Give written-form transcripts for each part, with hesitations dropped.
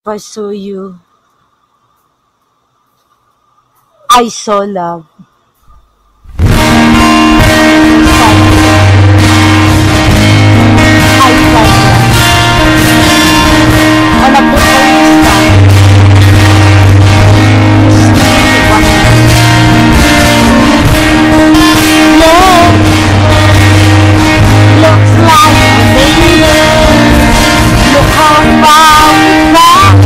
I saw you, I saw love. I felt love on a beautiful sky. Looks like we made it. Look how far we've come.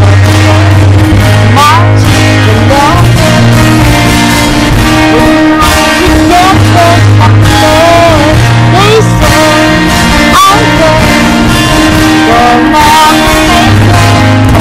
March the longest. We get this up there. They say I guess they'll never make it.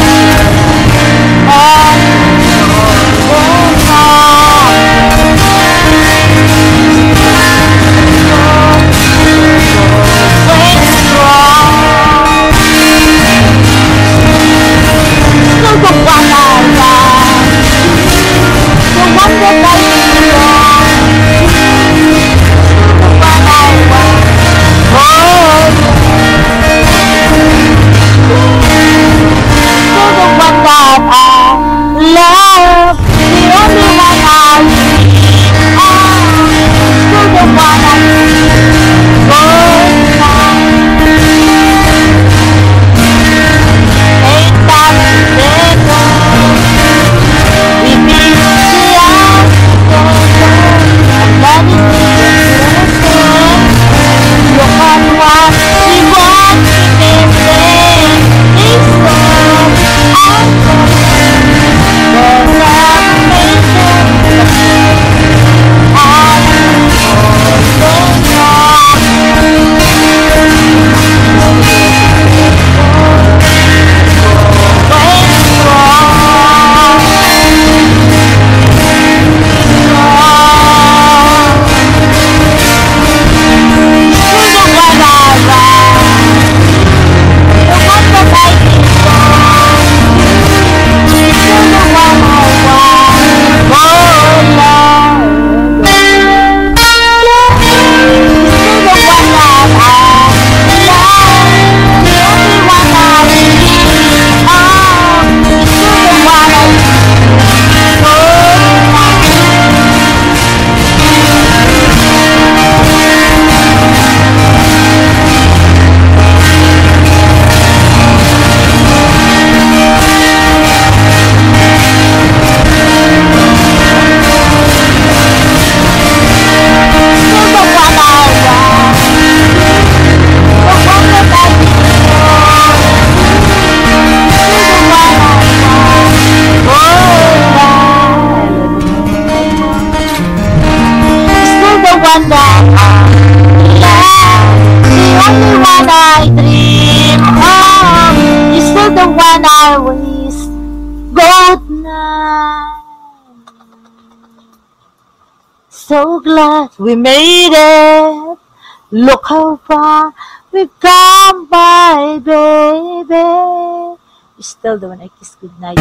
So glad we made it. Look how far we've come by, baby. You're still the one I kiss goodnight.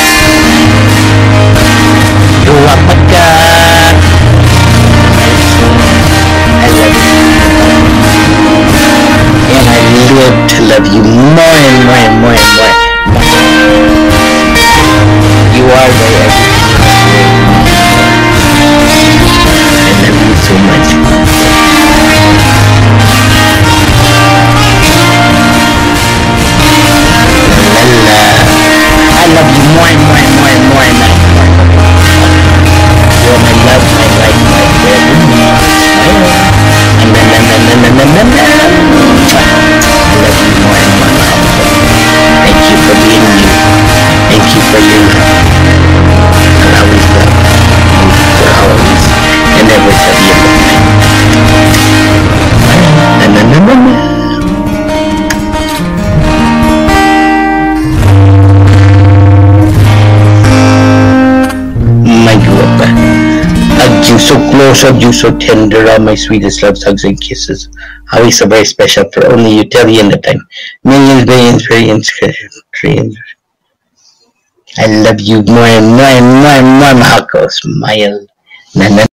And I live to love you more and more and more and more. You are my everything. I love you so much. I love you more and more and more and more and more. You're my love, my life, my everything. I love you more and more. Thank you for being you. Thank you for your love. I'll always love you for always and never shall be alone. My guapa, hugged you so close, hugged you so tender, all my sweetest loves, hugs and kisses. Always so very special for only you till the end of time. Millions, billions, trillions. I love you more and more and more and more, Mahako. Smile.